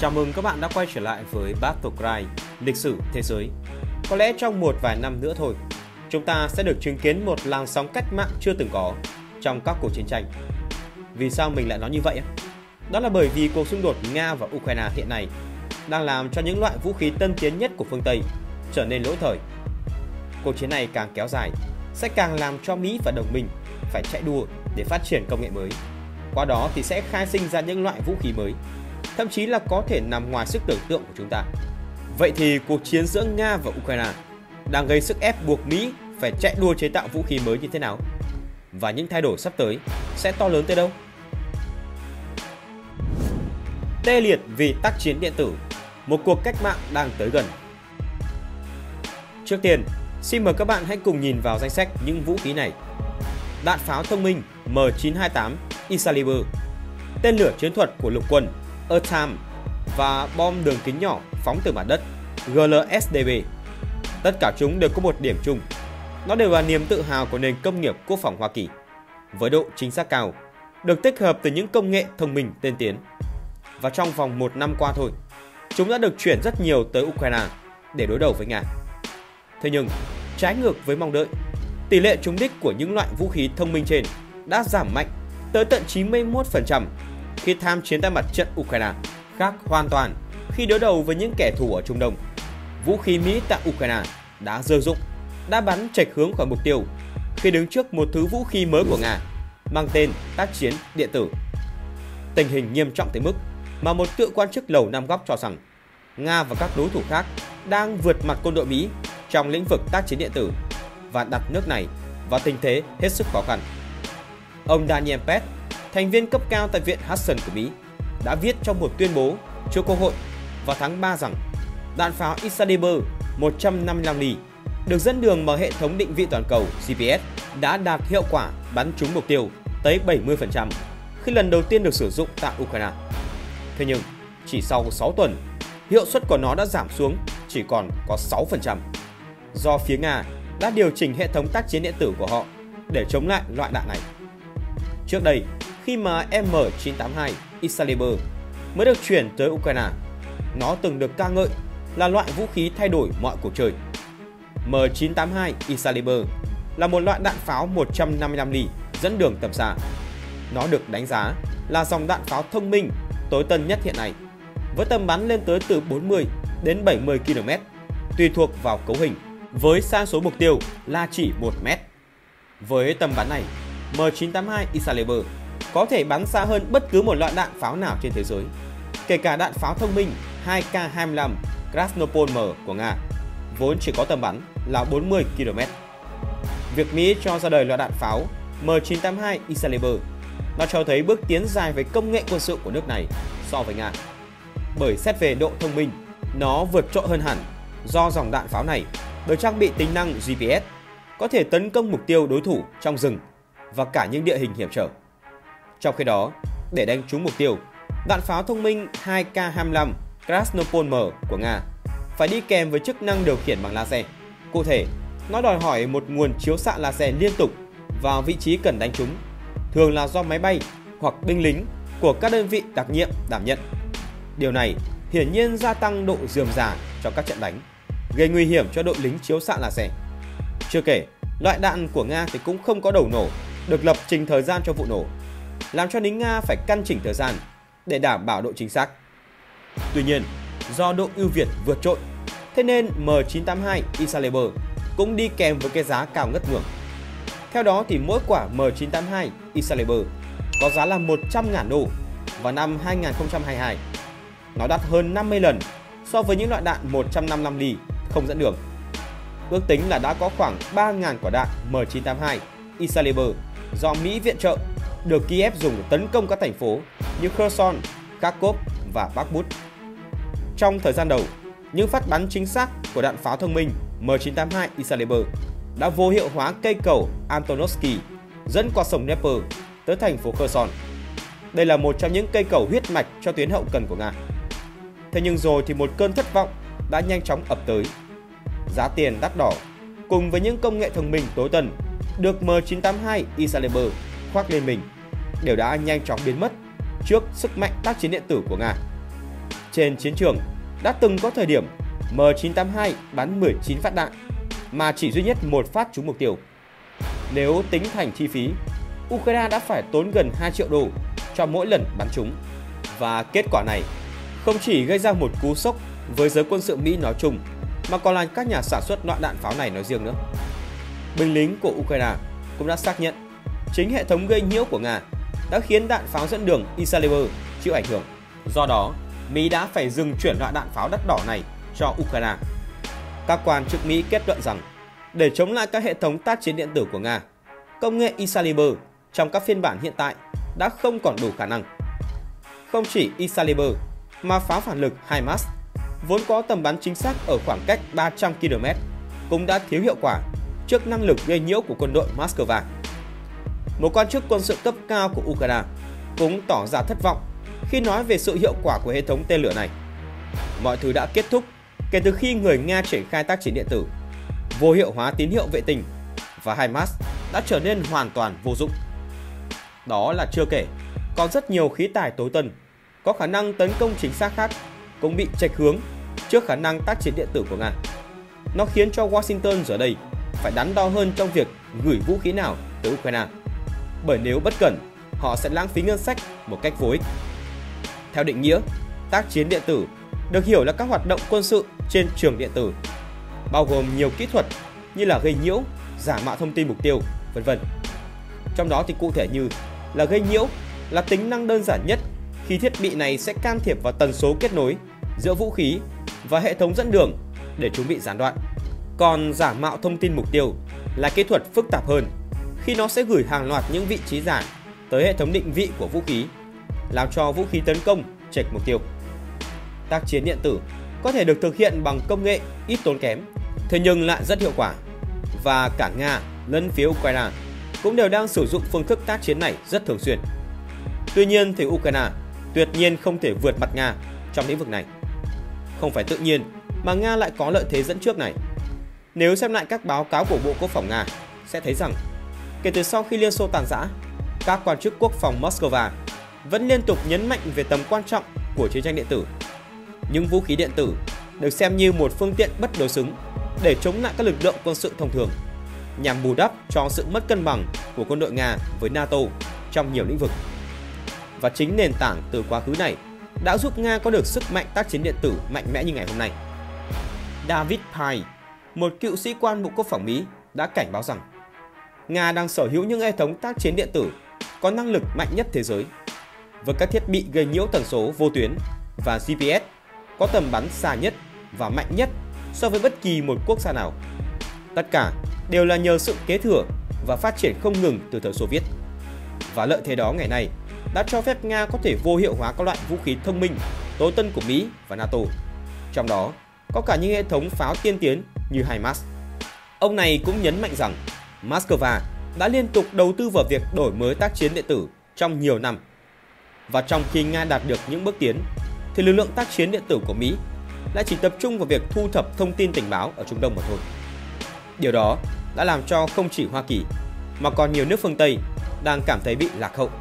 Chào mừng các bạn đã quay trở lại với Battlecry, lịch sử thế giới. Có lẽ trong một vài năm nữa thôi, chúng ta sẽ được chứng kiến một làn sóng cách mạng chưa từng có trong các cuộc chiến tranh. Vì sao mình lại nói như vậy? Đó là bởi vì cuộc xung đột Nga và Ukraine hiện nay đang làm cho những loại vũ khí tân tiến nhất của phương Tây trở nên lỗi thời. Cuộc chiến này càng kéo dài sẽ càng làm cho Mỹ và đồng minh phải chạy đua để phát triển công nghệ mới. Qua đó thì sẽ khai sinh ra những loại vũ khí mới, thậm chí là có thể nằm ngoài sức tưởng tượng của chúng ta. Vậy thì cuộc chiến giữa Nga và Ukraine đang gây sức ép buộc Mỹ phải chạy đua chế tạo vũ khí mới như thế nào? Và những thay đổi sắp tới sẽ to lớn tới đâu? Tê liệt vì tác chiến điện tử, một cuộc cách mạng đang tới gần. Trước tiên, xin mời các bạn hãy cùng nhìn vào danh sách những vũ khí này. Đạn pháo thông minh M928 Excalibur, tên lửa chiến thuật của lục quân Eartham và bom đường kính nhỏ phóng từ mặt đất GLSDB. Tất cả chúng đều có một điểm chung, nó đều là niềm tự hào của nền công nghiệp quốc phòng Hoa Kỳ, với độ chính xác cao, được tích hợp từ những công nghệ thông minh tiên tiến. Và trong vòng một năm qua thôi, chúng đã được chuyển rất nhiều tới Ukraine để đối đầu với Nga. Thế nhưng, trái ngược với mong đợi, tỷ lệ trúng đích của những loại vũ khí thông minh trên đã giảm mạnh tới tận 91% khi tham chiến tại mặt trận Ukraine, khác hoàn toàn khi đối đầu với những kẻ thù ở Trung Đông. Vũ khí Mỹ tại Ukraine đã rơi rụng, đã bắn chệch hướng khỏi mục tiêu khi đứng trước một thứ vũ khí mới của Nga mang tên tác chiến điện tử. Tình hình nghiêm trọng tới mức mà một cựu quan chức Lầu Năm Góc cho rằng Nga và các đối thủ khác đang vượt mặt quân đội Mỹ trong lĩnh vực tác chiến điện tử và đặt nước này vào tình thế hết sức khó khăn. Ông Daniel Pett, thành viên cấp cao tại Viện Hudson của Mỹ, đã viết trong một tuyên bố trước Quốc hội vào tháng 3 rằng đạn pháo Excalibur 155 ly được dẫn đường bằng hệ thống định vị toàn cầu GPS đã đạt hiệu quả bắn trúng mục tiêu tới 70% khi lần đầu tiên được sử dụng tại Ukraine. Thế nhưng, chỉ sau 6 tuần, hiệu suất của nó đã giảm xuống chỉ còn có 6%, do phía Nga đã điều chỉnh hệ thống tác chiến điện tử của họ để chống lại loại đạn này. Trước đây, khi mà M982 Excalibur mới được chuyển tới Ukraine, nó từng được ca ngợi là loại vũ khí thay đổi mọi cuộc chơi. M982 Excalibur là một loại đạn pháo 155 ly dẫn đường tầm xa. Nó được đánh giá là dòng đạn pháo thông minh tối tân nhất hiện nay, với tầm bắn lên tới từ 40 đến 70 km, tùy thuộc vào cấu hình, với xa số mục tiêu là chỉ 1 mét. Với tầm bắn này, M982 Excalibur có thể bắn xa hơn bất cứ một loại đạn pháo nào trên thế giới, kể cả đạn pháo thông minh 2K25 Krasnopol M của Nga, vốn chỉ có tầm bắn là 40 km. Việc Mỹ cho ra đời loại đạn pháo M982 Excalibur nó cho thấy bước tiến dài về công nghệ quân sự của nước này so với Nga. Bởi xét về độ thông minh, nó vượt trội hơn hẳn do dòng đạn pháo này được trang bị tính năng GPS, có thể tấn công mục tiêu đối thủ trong rừng và cả những địa hình hiểm trở. Trong khi đó, để đánh trúng mục tiêu, đạn pháo thông minh 2K25 Krasnopol M của Nga phải đi kèm với chức năng điều khiển bằng laser. Cụ thể, nó đòi hỏi một nguồn chiếu xạ laser liên tục vào vị trí cần đánh trúng, thường là do máy bay hoặc binh lính của các đơn vị đặc nhiệm đảm nhận. Điều này hiển nhiên gia tăng độ rườm rà cho các trận đánh, gây nguy hiểm cho đội lính chiếu xạ laser. Chưa kể, loại đạn của Nga thì cũng không có đầu nổ được lập trình thời gian cho vụ nổ, làm cho lính Nga phải căn chỉnh thời gian để đảm bảo độ chính xác. Tuy nhiên, do độ ưu việt vượt trội, thế nên M982 Excalibur cũng đi kèm với cái giá cao ngất ngưỡng. Theo đó thì mỗi quả M982 Excalibur có giá là 100.000 đô vào năm 2022. Nó đắt hơn 50 lần so với những loại đạn 155 ly không dẫn đường. Ước tính là đã có khoảng 3.000 quả đạn M982 Excalibur do Mỹ viện trợ được Kiev dùng để tấn công các thành phố như Kherson, Kharkov và Bakhmut. Trong thời gian đầu, những phát bắn chính xác của đạn pháo thông minh M982 Excalibur đã vô hiệu hóa cây cầu Antonovsky dẫn qua sông Dnieper tới thành phố Kherson. Đây là một trong những cây cầu huyết mạch cho tuyến hậu cần của Nga. Thế nhưng rồi thì một cơn thất vọng đã nhanh chóng ập tới. Giá tiền đắt đỏ cùng với những công nghệ thông minh tối tân được M982 Excalibur khoác lên mình đều đã nhanh chóng biến mất trước sức mạnh tác chiến điện tử của Nga. Trên chiến trường, đã từng có thời điểm M982 bắn 19 phát đạn mà chỉ duy nhất một phát trúng mục tiêu. Nếu tính thành chi phí, Ukraine đã phải tốn gần 2 triệu đô cho mỗi lần bắn trúng. Và kết quả này không chỉ gây ra một cú sốc với giới quân sự Mỹ nói chung, mà còn là các nhà sản xuất loại đạn pháo này nói riêng nữa. Binh lính của Ukraine cũng đã xác nhận chính hệ thống gây nhiễu của Nga đã khiến đạn pháo dẫn đường Excalibur chịu ảnh hưởng. Do đó, Mỹ đã phải dừng chuyển loại đạn pháo đắt đỏ này cho Ukraine. Các quan chức Mỹ kết luận rằng để chống lại các hệ thống tác chiến điện tử của Nga, công nghệ Excalibur trong các phiên bản hiện tại đã không còn đủ khả năng. Không chỉ Excalibur mà pháo phản lực HIMARS vốn có tầm bắn chính xác ở khoảng cách 300 km cũng đã thiếu hiệu quả trước năng lực gây nhiễu của quân đội Moscow. Một quan chức quân sự cấp cao của Ukraine cũng tỏ ra thất vọng khi nói về sự hiệu quả của hệ thống tên lửa này. Mọi thứ đã kết thúc kể từ khi người Nga triển khai tác chiến điện tử, vô hiệu hóa tín hiệu vệ tinh và HIMARS đã trở nên hoàn toàn vô dụng. Đó là chưa kể, còn rất nhiều khí tài tối tân có khả năng tấn công chính xác khác cũng bị chệch hướng trước khả năng tác chiến điện tử của Nga. Nó khiến cho Washington giờ đây phải đắn đo hơn trong việc gửi vũ khí nào tới Ukraine, bởi nếu bất cẩn, họ sẽ lãng phí ngân sách một cách vô ích. Theo định nghĩa, tác chiến điện tử được hiểu là các hoạt động quân sự trên trường điện tử, bao gồm nhiều kỹ thuật như là gây nhiễu, giả mạo thông tin mục tiêu, v.v. Trong đó thì cụ thể như là gây nhiễu là tính năng đơn giản nhất khi thiết bị này sẽ can thiệp vào tần số kết nối giữa vũ khí và hệ thống dẫn đường để chúng bị gián đoạn. Còn giả mạo thông tin mục tiêu là kỹ thuật phức tạp hơn khi nó sẽ gửi hàng loạt những vị trí giả tới hệ thống định vị của vũ khí, làm cho vũ khí tấn công chệch mục tiêu. Tác chiến điện tử có thể được thực hiện bằng công nghệ ít tốn kém, thế nhưng lại rất hiệu quả, và cả Nga lẫn phía Ukraine cũng đều đang sử dụng phương thức tác chiến này rất thường xuyên. Tuy nhiên thì Ukraine tuyệt nhiên không thể vượt mặt Nga trong lĩnh vực này. Không phải tự nhiên mà Nga lại có lợi thế dẫn trước này. Nếu xem lại các báo cáo của Bộ Quốc phòng Nga sẽ thấy rằng kể từ sau khi Liên Xô tàn rã, các quan chức quốc phòng Moscow vẫn liên tục nhấn mạnh về tầm quan trọng của chiến tranh điện tử. Những vũ khí điện tử được xem như một phương tiện bất đối xứng để chống lại các lực lượng quân sự thông thường, nhằm bù đắp cho sự mất cân bằng của quân đội Nga với NATO trong nhiều lĩnh vực. Và chính nền tảng từ quá khứ này đã giúp Nga có được sức mạnh tác chiến điện tử mạnh mẽ như ngày hôm nay. David Pye, một cựu sĩ quan Bộ Quốc phòng Mỹ, đã cảnh báo rằng Nga đang sở hữu những hệ thống tác chiến điện tử có năng lực mạnh nhất thế giới, với các thiết bị gây nhiễu tần số vô tuyến và GPS có tầm bắn xa nhất và mạnh nhất so với bất kỳ một quốc gia nào. Tất cả đều là nhờ sự kế thừa và phát triển không ngừng từ thời Xô Viết. Và lợi thế đó ngày nay đã cho phép Nga có thể vô hiệu hóa các loại vũ khí thông minh tối tân của Mỹ và NATO, trong đó có cả những hệ thống pháo tiên tiến như HIMARS. Ông này cũng nhấn mạnh rằng Moscow đã liên tục đầu tư vào việc đổi mới tác chiến điện tử trong nhiều năm. Và trong khi Nga đạt được những bước tiến, thì lực lượng tác chiến điện tử của Mỹ lại chỉ tập trung vào việc thu thập thông tin tình báo ở Trung Đông mà thôi. Điều đó đã làm cho không chỉ Hoa Kỳ mà còn nhiều nước phương Tây đang cảm thấy bị lạc hậu.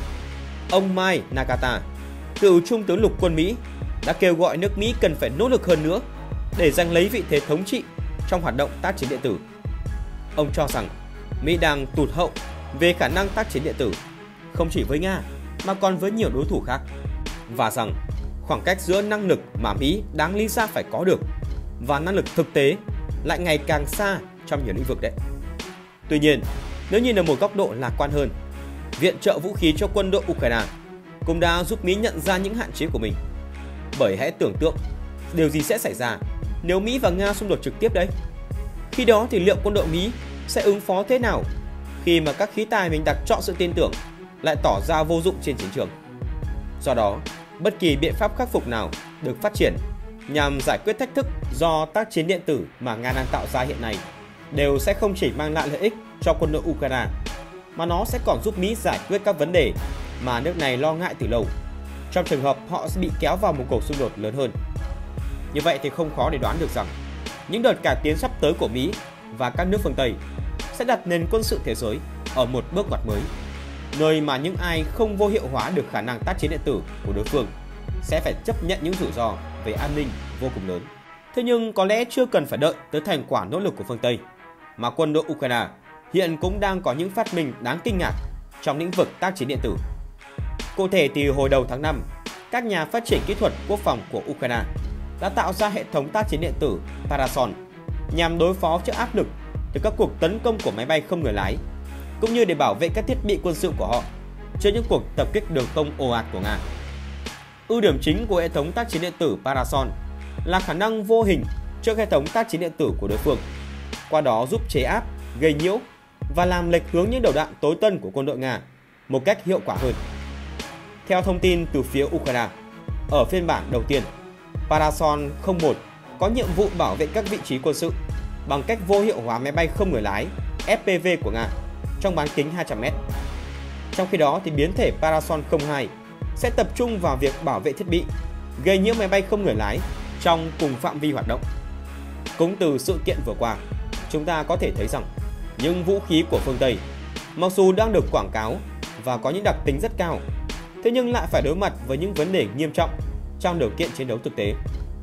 Ông Mike Nakata, cựu trung tướng lục quân Mỹ, đã kêu gọi nước Mỹ cần phải nỗ lực hơn nữa để giành lấy vị thế thống trị trong hoạt động tác chiến điện tử. Ông cho rằng Mỹ đang tụt hậu về khả năng tác chiến điện tử, không chỉ với Nga mà còn với nhiều đối thủ khác, và rằng khoảng cách giữa năng lực mà Mỹ đáng lý ra phải có được và năng lực thực tế lại ngày càng xa trong nhiều lĩnh vực đấy. Tuy nhiên, nếu nhìn ở một góc độ lạc quan hơn, viện trợ vũ khí cho quân đội Ukraine cũng đã giúp Mỹ nhận ra những hạn chế của mình. Bởi hãy tưởng tượng điều gì sẽ xảy ra nếu Mỹ và Nga xung đột trực tiếp đấy. Khi đó thì liệu quân đội Mỹ sẽ ứng phó thế nào khi mà các khí tài mình đặt trọn sự tin tưởng lại tỏ ra vô dụng trên chiến trường? Do đó, bất kỳ biện pháp khắc phục nào được phát triển nhằm giải quyết thách thức do tác chiến điện tử mà Nga đang tạo ra hiện nay đều sẽ không chỉ mang lại lợi ích cho quân đội Ukraine, mà nó sẽ còn giúp Mỹ giải quyết các vấn đề mà nước này lo ngại từ lâu, trong trường hợp họ sẽ bị kéo vào một cuộc xung đột lớn hơn. Như vậy thì không khó để đoán được rằng những đợt cải tiến sắp tới của Mỹ và các nước phương Tây sẽ đặt nền quân sự thế giới ở một bước ngoặt mới, nơi mà những ai không vô hiệu hóa được khả năng tác chiến điện tử của đối phương sẽ phải chấp nhận những rủi ro về an ninh vô cùng lớn. Thế nhưng có lẽ chưa cần phải đợi tới thành quả nỗ lực của phương Tây, mà quân đội Ukraine hiện cũng đang có những phát minh đáng kinh ngạc trong lĩnh vực tác chiến điện tử. Cụ thể thì hồi đầu tháng 5, các nhà phát triển kỹ thuật quốc phòng của Ukraine đã tạo ra hệ thống tác chiến điện tử Parason nhằm đối phó trước áp lực từ các cuộc tấn công của máy bay không người lái, cũng như để bảo vệ các thiết bị quân sự của họ trước những cuộc tập kích đường không ồ ạt của Nga. Ưu điểm chính của hệ thống tác chiến điện tử Parason là khả năng vô hình trước hệ thống tác chiến điện tử của đối phương, qua đó giúp chế áp, gây nhiễu và làm lệch hướng những đầu đạn tối tân của quân đội Nga một cách hiệu quả hơn. Theo thông tin từ phía Ukraine, ở phiên bản đầu tiên, Parason 01 có nhiệm vụ bảo vệ các vị trí quân sự bằng cách vô hiệu hóa máy bay không người lái FPV của Nga trong bán kính 200m. Trong khi đó thì biến thể Parason 02 sẽ tập trung vào việc bảo vệ thiết bị, gây nhiễu máy bay không người lái trong cùng phạm vi hoạt động. Cũng từ sự kiện vừa qua, chúng ta có thể thấy rằng những vũ khí của phương Tây mặc dù đang được quảng cáo và có những đặc tính rất cao, thế nhưng lại phải đối mặt với những vấn đề nghiêm trọng trong điều kiện chiến đấu thực tế.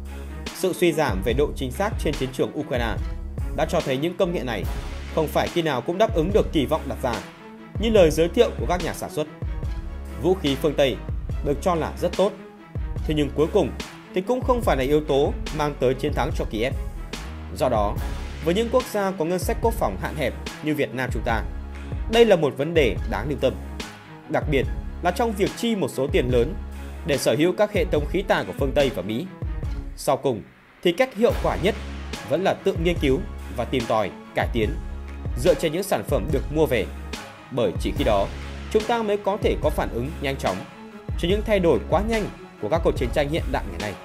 Sự suy giảm về độ chính xác trên chiến trường Ukraine đã cho thấy những công nghệ này không phải khi nào cũng đáp ứng được kỳ vọng đặt ra như lời giới thiệu của các nhà sản xuất. Vũ khí phương Tây được cho là rất tốt, thế nhưng cuối cùng thì cũng không phải là yếu tố mang tới chiến thắng cho Kiev. Do đó, với những quốc gia có ngân sách quốc phòng hạn hẹp như Việt Nam chúng ta, đây là một vấn đề đáng lưu tâm, đặc biệt là trong việc chi một số tiền lớn để sở hữu các hệ thống khí tài của phương Tây và Mỹ. Sau cùng thì cách hiệu quả nhất vẫn là tự nghiên cứu và tìm tòi, cải tiến dựa trên những sản phẩm được mua về, bởi chỉ khi đó chúng ta mới có thể có phản ứng nhanh chóng cho những thay đổi quá nhanh của các cuộc chiến tranh hiện đại ngày nay.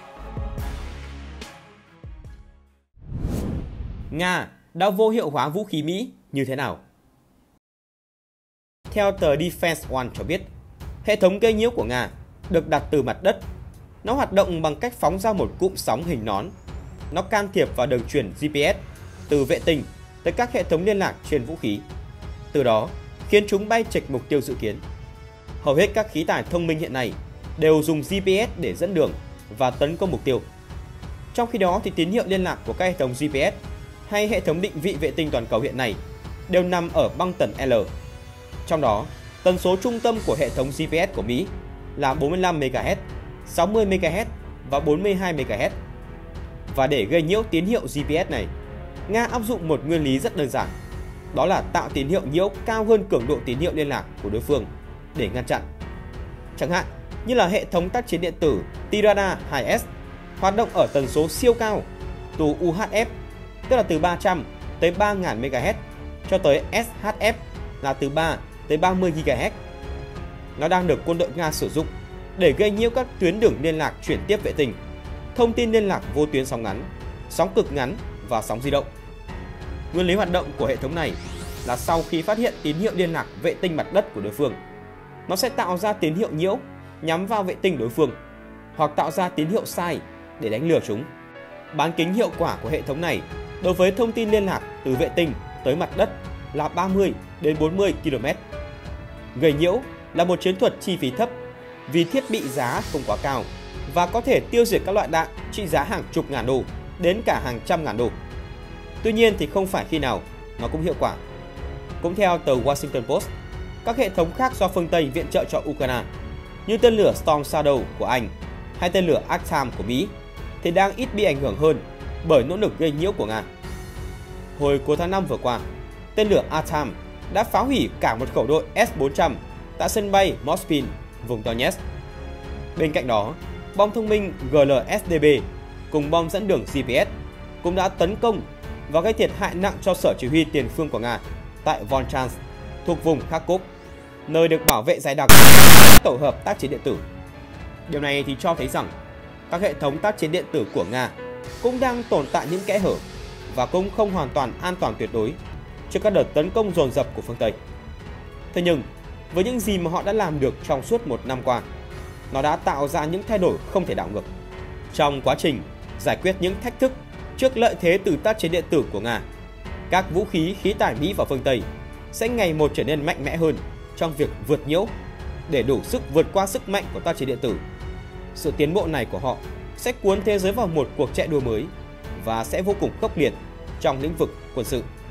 Nga đã vô hiệu hóa vũ khí Mỹ như thế nào? Theo tờ Defense One cho biết, hệ thống gây nhiễu của Nga được đặt từ mặt đất. Nó hoạt động bằng cách phóng ra một cụm sóng hình nón. Nó can thiệp vào đường truyền GPS từ vệ tinh tới các hệ thống liên lạc trên vũ khí, từ đó khiến chúng bay chệch mục tiêu dự kiến. Hầu hết các khí tài thông minh hiện nay đều dùng GPS để dẫn đường và tấn công mục tiêu. Trong khi đó thì tín hiệu liên lạc của các hệ thống GPS hay hệ thống định vị vệ tinh toàn cầu hiện nay đều nằm ở băng tần L. Trong đó, tần số trung tâm của hệ thống GPS của Mỹ là 45 MHz, 60 MHz và 42 MHz. Và để gây nhiễu tín hiệu GPS này, Nga áp dụng một nguyên lý rất đơn giản, đó là tạo tín hiệu nhiễu cao hơn cường độ tín hiệu liên lạc của đối phương để ngăn chặn. Chẳng hạn như là hệ thống tác chiến điện tử Tirana 2S hoạt động ở tần số siêu cao từ UHF, tức là từ 300 tới 3000 MHz, cho tới SHF là từ 3 tới 30 GHz. Nó đang được quân đội Nga sử dụng để gây nhiễu các tuyến đường liên lạc chuyển tiếp vệ tinh, thông tin liên lạc vô tuyến sóng ngắn, sóng cực ngắn và sóng di động. Nguyên lý hoạt động của hệ thống này là sau khi phát hiện tín hiệu liên lạc vệ tinh mặt đất của đối phương, nó sẽ tạo ra tín hiệu nhiễu nhắm vào vệ tinh đối phương hoặc tạo ra tín hiệu sai để đánh lừa chúng. Bán kính hiệu quả của hệ thống này đối với thông tin liên lạc từ vệ tinh tới mặt đất là 30 đến 40 km. Gây nhiễu là một chiến thuật chi phí thấp vì thiết bị giá không quá cao và có thể tiêu diệt các loại đạn trị giá hàng chục ngàn đô đến cả hàng trăm ngàn đô. Tuy nhiên thì không phải khi nào nó cũng hiệu quả. Cũng theo tờ Washington Post, các hệ thống khác do phương Tây viện trợ cho Ukraine như tên lửa Storm Shadow của Anh hay tên lửa ATACMS của Mỹ thì đang ít bị ảnh hưởng hơn bởi nỗ lực gây nhiễu của Nga. Hồi cuối tháng 5 vừa qua, tên lửa ATACMS đã phá hủy cả một khẩu đội S-400 tại sân bay Mospin, vùng Donetsk. Bên cạnh đó, bom thông minh GLSDB cùng bom dẫn đường GPS cũng đã tấn công và gây thiệt hại nặng cho sở chỉ huy tiền phương của Nga tại Volchansk, thuộc vùng Kharkov, nơi được bảo vệ dày đặc tổ hợp tác chiến điện tử. Điều này thì cho thấy rằng các hệ thống tác chiến điện tử của Nga cũng đang tồn tại những kẽ hở và cũng không hoàn toàn an toàn tuyệt đối trước các đợt tấn công dồn dập của phương Tây. Thế nhưng, với những gì mà họ đã làm được trong suốt một năm qua, nó đã tạo ra những thay đổi không thể đảo ngược. Trong quá trình giải quyết những thách thức trước lợi thế từ tác chiến điện tử của Nga, các vũ khí khí tài Mỹ và phương Tây sẽ ngày một trở nên mạnh mẽ hơn trong việc vượt nhiễu để đủ sức vượt qua sức mạnh của tác chiến điện tử. Sự tiến bộ này của họ sẽ cuốn thế giới vào một cuộc chạy đua mới và sẽ vô cùng khốc liệt trong lĩnh vực quân sự.